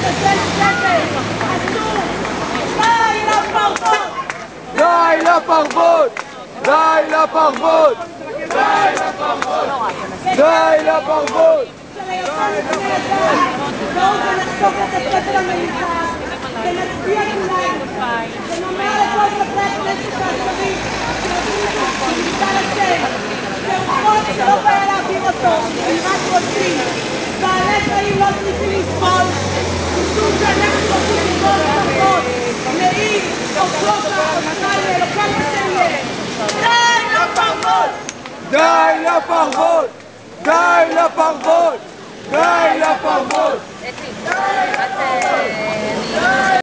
די לפרוות! די לפרוות! די לפרוות! די לפרוות! בואו ונחשוף את הספר המיוחד ונצביע כולנו ונאמר לכל חברי הכנסת והשרים שרוצים כניסה לשם זהו חוק שלא בעיה להעביר אותו, הם רק רוצים. בעלי חיים לא צריכים לסבול משום שאנחנו רוצים לסבול לפחות מעיל או כובע או סטייל או כל מה שיהיה. די לפרוות! די לפרוות! די לפרוות! די לפרוות!